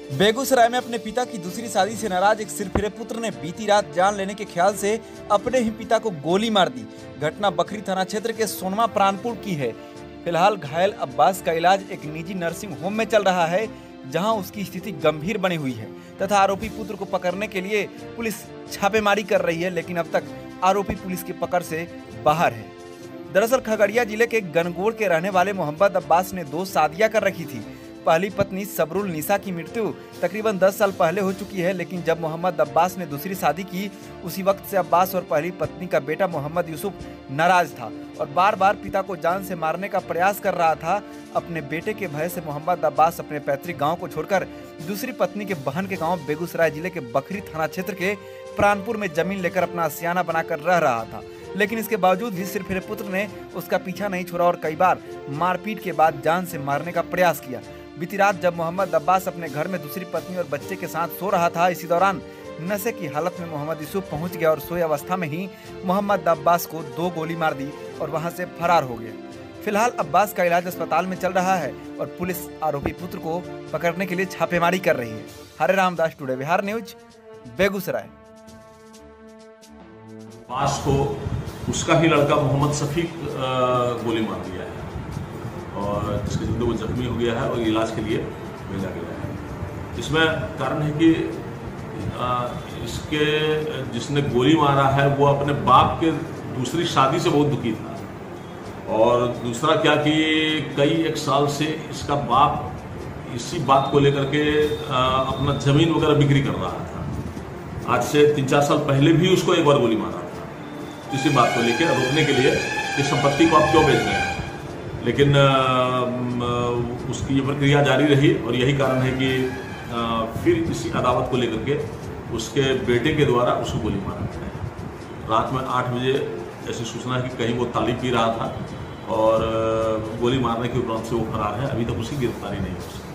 बेगूसराय में अपने पिता की दूसरी शादी से नाराज एक सिरफिरे पुत्र ने बीती रात जान लेने के ख्याल से अपने ही पिता को गोली मार दी। घटना बखरी थाना क्षेत्र के सोनमा प्राणपुर की है। फिलहाल घायल अब्बास का इलाज एक निजी नर्सिंग होम में चल रहा है, जहां उसकी स्थिति गंभीर बनी हुई है तथा आरोपी पुत्र को पकड़ने के लिए पुलिस छापेमारी कर रही है, लेकिन अब तक आरोपी पुलिस की पकड़ से बाहर है। दरअसल खगड़िया जिले के गनगोड़ के रहने वाले मोहम्मद अब्बास ने 2 शादियां कर रखी थी। पहली पत्नी सबरुल निसा की मृत्यु तकरीबन 10 साल पहले हो चुकी है, लेकिन जब मोहम्मद अब्बास ने दूसरी शादी की, उसी वक्त से अब्बास और पहली पत्नी का बेटा मोहम्मद यूसुफ नाराज था और बार बार पिता को जान से मारने का प्रयास कर रहा था। अपने बेटे के भय से मोहम्मद अब्बास अपने पैतृक गांव को छोड़कर दूसरी पत्नी के बहन के गांव बेगूसराय जिले के बखरी थाना क्षेत्र के प्राणपुर में जमीन लेकर अपना आशियाना बनाकर रह रहा था, लेकिन इसके बावजूद भी सिरफिरे पुत्र ने उसका पीछा नहीं छोड़ा और कई बार मारपीट के बाद जान से मारने का प्रयास किया। बीती रात जब मोहम्मद अब्बास अपने घर में दूसरी पत्नी और बच्चे के साथ सो रहा था, इसी दौरान नशे की हालत में मोहम्मद यूसुफ पहुंच गया और सोए अवस्था में ही मोहम्मद अब्बास को 2 गोली मार दी और वहां से फरार हो गया। फिलहाल अब्बास का इलाज अस्पताल में चल रहा है और पुलिस आरोपी पुत्र को पकड़ने के लिए छापेमारी कर रही है। Hare Ramdas today Bihar news Begusarai. अब्बास को उसका ही लड़का मोहम्मद शफीक गोली मार दिया है और जिसके चलते वो जख्मी हो गया है और इलाज के लिए भेजा गया है। इसमें कारण है कि इसके जिसने गोली मारा है वो अपने बाप के दूसरी शादी से बहुत दुखी था और दूसरा क्या कि कई 1 साल से इसका बाप इसी बात को लेकर के अपना जमीन वगैरह बिक्री कर रहा था। आज से 3-4 साल पहले भी उसको एक बार गोली मारा था इसी बात को लेकर रोकने के लिए कि संपत्ति को आप क्यों बेच रहे हैं, लेकिन उसकी ये प्रक्रिया जारी रही और यही कारण है कि फिर इसी अदावत को लेकर के उसके बेटे के द्वारा उसको गोली मारा गया है। रात में 8 बजे ऐसी सूचना है कि कहीं वो ताली पी रहा था और गोली मारने के उपरांत से वो फरार है। अभी तक उसकी गिरफ्तारी नहीं हो सकी।